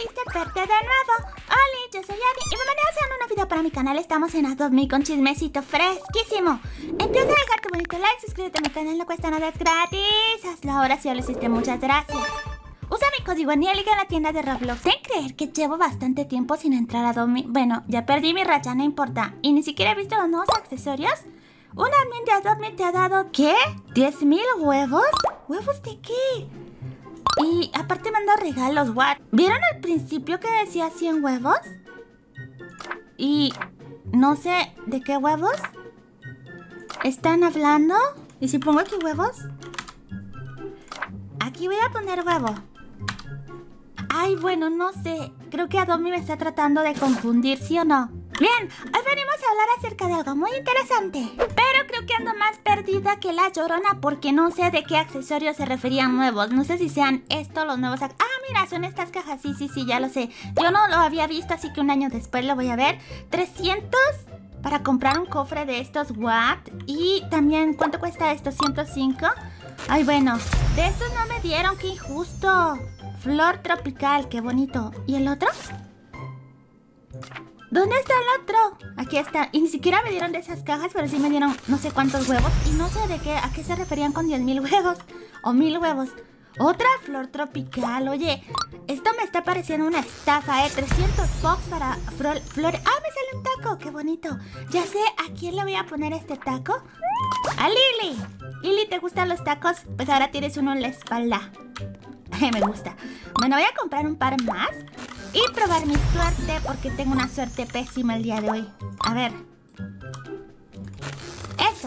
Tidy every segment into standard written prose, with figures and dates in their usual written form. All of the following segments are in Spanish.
feliz de verte de nuevo. Hola, yo soy Ari y bienvenidos a un nuevo video para mi canal. Estamos en Adobe con chismecito fresquísimo. Empieza a dejar tu bonito like, suscríbete a mi canal, no cuesta nada, es gratis. Hazlo ahora si ya lo hiciste, muchas gracias. Usa mi código Nielic en la tienda de Roblox. Sin creer que llevo bastante tiempo sin entrar a Adobe. Bueno, ya perdí mi racha, no importa. Y ni siquiera he visto los nuevos accesorios. Un admin de Adobe te ha dado, ¿qué? ¿10,000 huevos? ¿Huevos de qué? Y aparte me han dado regalos, what? ¿Vieron al principio que decía 100 huevos? Y no sé de qué huevos están hablando. ¿Y si pongo aquí huevos? Aquí voy a poner huevo. Ay, bueno, no sé. Creo que Adobe me está tratando de confundir, ¿sí o no? Bien, hoy venimos a hablar acerca de algo muy interesante. Pero creo que ando más perdida que la Llorona porque no sé de qué accesorios se referían nuevos. No sé si sean estos los nuevos. Mira, son estas cajas. Sí, ya lo sé. Yo no lo había visto, así que un año después lo voy a ver. 300 para comprar un cofre de estos, what? Y también, ¿cuánto cuesta esto? 105. Ay, bueno, de estos no me dieron, qué injusto. Flor tropical, qué bonito. ¿Y el otro? ¿Dónde está el otro? Aquí está. Y ni siquiera me dieron de esas cajas, pero sí me dieron no sé cuántos huevos. Y no sé de qué, a qué se referían con 10,000 huevos. O 1000 huevos. Otra flor tropical. Oye, esto me está pareciendo una estafa, 300 bucks para flores. ¡Ah, me sale un taco! ¡Qué bonito! Ya sé a quién le voy a poner este taco. ¡A Lily! Lily, ¿te gustan los tacos? Pues ahora tienes uno en la espalda. Me gusta. Bueno, voy a comprar un par más y probar mi suerte porque tengo una suerte pésima el día de hoy. A ver. Eso.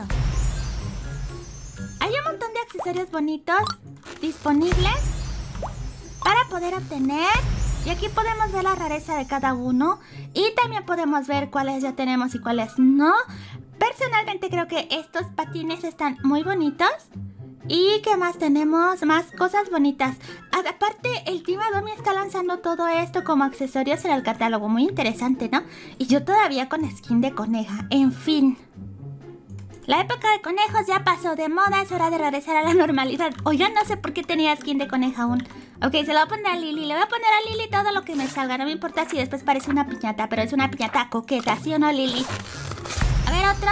Hay un montón de accesorios bonitos disponibles para poder obtener. Y aquí podemos ver la rareza de cada uno. Y también podemos ver cuáles ya tenemos y cuáles no. Personalmente creo que estos patines están muy bonitos. ¿Y qué más tenemos? Más cosas bonitas. Aparte, el Team Adobe está lanzando todo esto como accesorios en el catálogo. Muy interesante, ¿no? Y yo todavía con skin de coneja. En fin. La época de conejos ya pasó de moda. Es hora de regresar a la normalidad. Oigan, no sé por qué tenía skin de coneja aún. Ok, se lo voy a poner a Lily. Le voy a poner a Lily todo lo que me salga. No me importa si después parece una piñata, pero es una piñata coqueta, ¿sí o no, Lily? A ver, otro.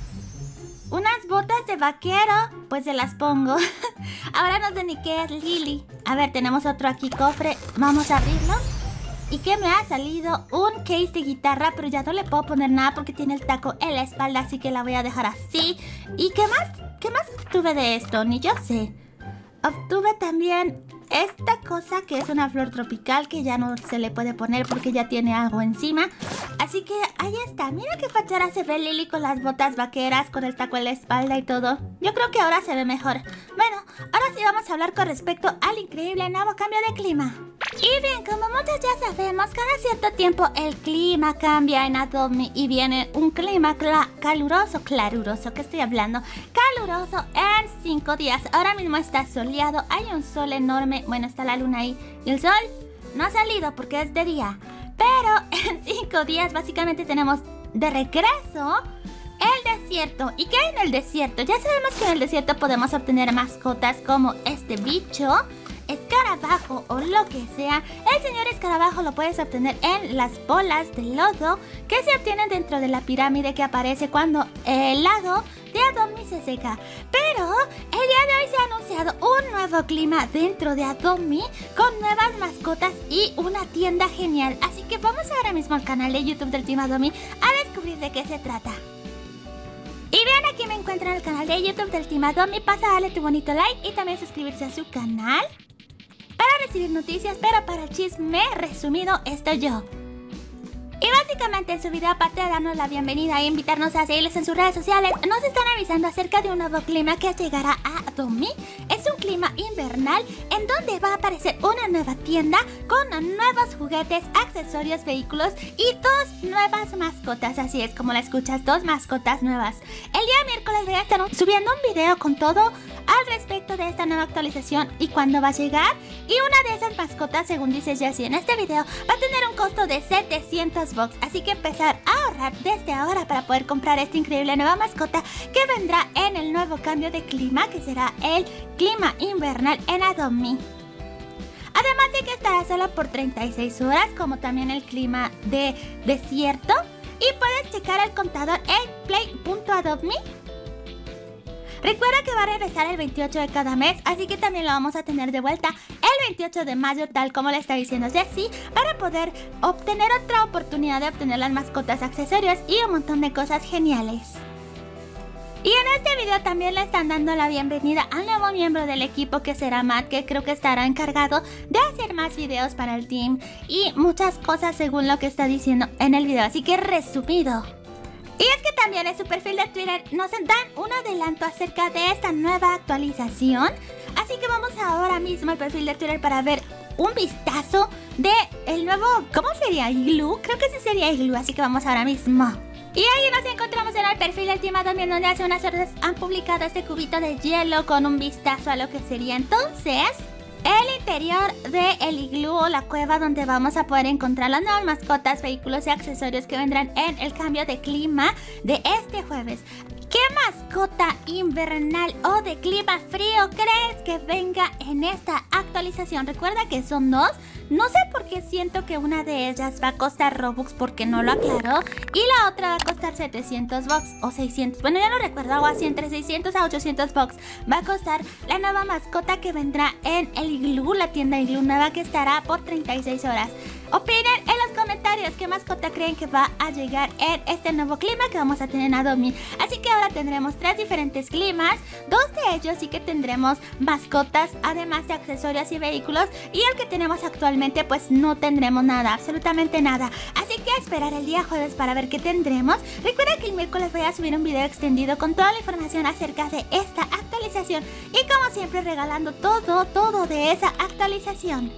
Unas botas de vaquero, pues se las pongo. Ahora no sé ni qué es Lily. A ver, tenemos otro aquí, cofre. Vamos a abrirlo. ¿Y qué me ha salido? Un case de guitarra, pero ya no le puedo poner nada porque tiene el taco en la espalda, así que la voy a dejar así. ¿Y qué más? ¿Qué más obtuve de esto? Ni yo sé. Obtuve también esta cosa que es una flor tropical que ya no se le puede poner porque ya tiene algo encima. Así que ahí está. Mira qué fachera se ve Lily con las botas vaqueras, con el taco en la espalda y todo. Yo creo que ahora se ve mejor. Bueno, ahora sí vamos a hablar con respecto al increíble nuevo cambio de clima. Y bien, como muchos ya sabemos, cada cierto tiempo el clima cambia en Adobe y viene un clima caluroso, ¿qué estoy hablando? Caluroso en 5 días. Ahora mismo está soleado, hay un sol enorme. Bueno, está la luna ahí. Y el sol no ha salido porque es de día. Pero en 5 días básicamente tenemos de regreso el desierto. ¿Y qué hay en el desierto? Ya sabemos que en el desierto podemos obtener mascotas como este bicho, escarabajo o lo que sea. El señor escarabajo lo puedes obtener en las bolas de lodo que se obtienen dentro de la pirámide que aparece cuando el lago de Adobe se seca. Pero el día de hoy se ha anunciado un nuevo clima dentro de Adobe con nuevas mascotas y una tienda genial. Así que vamos ahora mismo al canal de YouTube del Team Adobe a descubrir de qué se trata. Y bien, aquí me encuentran en el canal de YouTube del Team Adobe. Pasa a darle tu bonito like y también suscribirse a su canal para recibir noticias, pero para el chisme resumido estoy yo. Y básicamente en su video, aparte de darnos la bienvenida e invitarnos a seguirles en sus redes sociales, nos están avisando acerca de un nuevo clima que llegará a Adobe. Es un clima invernal en donde va a aparecer una nueva tienda con nuevos juguetes, accesorios, vehículos y 2 nuevas mascotas. Así es como la escuchas, 2 mascotas nuevas. El día miércoles voy a estar subiendo un video con todo al respecto de esta nueva actualización y cuándo va a llegar. Y una de esas mascotas, según dice Jessie en este video, va a tener un costo de 700 bucks. Así que empezar a ahorrar desde ahora para poder comprar esta increíble nueva mascota que vendrá en el nuevo cambio de clima, que será el clima invernal en Adobe. Además de que estará solo por 36 horas, como también el clima de desierto. Y puedes checar el contador en play.adopt.me. Recuerda que va a regresar el 28 de cada mes, así que también lo vamos a tener de vuelta el 28 de mayo, tal como le está diciendo Jessie, para poder obtener otra oportunidad de obtener las mascotas, accesorios y un montón de cosas geniales. Y en este video también le están dando la bienvenida al nuevo miembro del equipo, que será Matt, que creo que estará encargado de hacer más videos para el team y muchas cosas según lo que está diciendo en el video, así que resumido. Y es que también en su perfil de Twitter nos dan un adelanto acerca de esta nueva actualización, así que vamos ahora mismo al perfil de Twitter para ver un vistazo de el nuevo, ¿cómo sería? ¿Igloo? Creo que sí sería Igloo, así que vamos ahora mismo. Y ahí nos encontramos en el perfil del Team Adopt, donde hace unas horas han publicado este cubito de hielo con un vistazo a lo que sería entonces el interior del iglú o la cueva, donde vamos a poder encontrar las nuevas mascotas, vehículos y accesorios que vendrán en el cambio de clima de este jueves. ¿Qué mascota invernal o de clima frío crees que venga en esta actualización? Recuerda que son dos. No sé por qué siento que una de ellas va a costar Robux, porque no lo aclaró, y la otra va a costar 700 bucks o 600. Bueno, ya no recuerdo, algo así, entre 600 a 800 bucks va a costar la nueva mascota que vendrá en el Igloo, la tienda Igloo nueva, que estará por 36 horas. Opinen en los comentarios qué mascota creen que va a llegar en este nuevo clima que vamos a tener en Adopt.me. Así que ahora tendremos 3 diferentes climas. 2 de ellos sí que tendremos mascotas, además de accesorios y vehículos. Y el que tenemos actualmente pues no tendremos nada, absolutamente nada. Así que a esperar el día jueves para ver qué tendremos. Recuerda que el miércoles voy a subir un video extendido con toda la información acerca de esta actualización. Y como siempre regalando todo de esa actualización.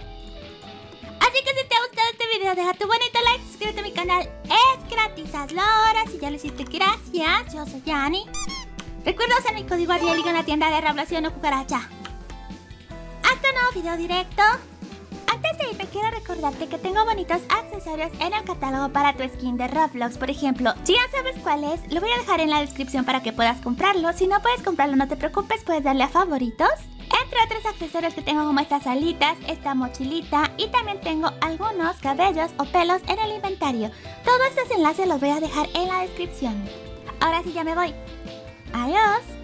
Así que si te ha gustado este video, deja tu bonito like, suscríbete a mi canal, es gratis, hazlo ahora. Si ya lo hiciste, gracias. Yo soy Yani. Recuerda usar mi código Arieligo en la tienda de Rablación o Cucaracha. Hasta un nuevo video directo. Antes de irme, quiero recordarte que tengo bonitos accesorios en el catálogo para tu skin de Roblox. Por ejemplo, si ya sabes cuál es, lo voy a dejar en la descripción para que puedas comprarlo. Si no puedes comprarlo, no te preocupes, puedes darle a favoritos. Entre otros accesorios que tengo, como estas alitas, esta mochilita, y también tengo algunos cabellos o pelos en el inventario. Todos estos enlaces los voy a dejar en la descripción. Ahora sí ya me voy. Adiós.